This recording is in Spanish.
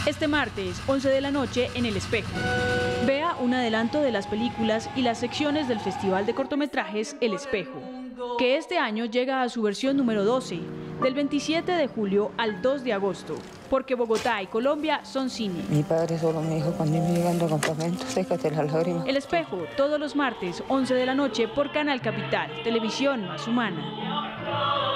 Este martes, 11 de la noche, en El Espejo. Vea un adelanto de las películas y las secciones del Festival de Cortometrajes El Espejo, que este año llega a su versión número 12, del 27 de julio al 2 de agosto, porque Bogotá y Colombia son cine. Mi padre solo me dijo, cuando me llegan al campamento, sécate las lágrimas. El Espejo, todos los martes, 11 de la noche, por Canal Capital, televisión más humana.